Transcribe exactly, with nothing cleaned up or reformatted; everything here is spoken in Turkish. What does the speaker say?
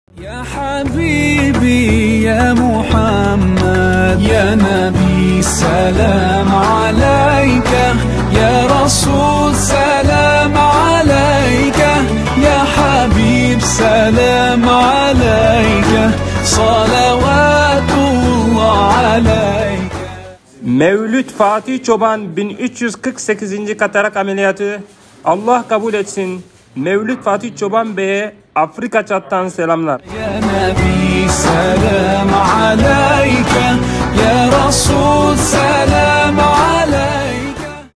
Ya Habibi ya Muhammed ya Nabi selam aleyke ya Resul selam aleyke ya Habib selam aleyke salavatullah aleyke. Mevlüt Fatih Çoban bin üç yüz kırk sekizinci katarak ameliyatı Allah kabul etsin. Mevlüt Fatih Çoban Bey'e Afrika Çat'tan selamlar. Ya Nabi selam aleyke ya Resul selam aleyke.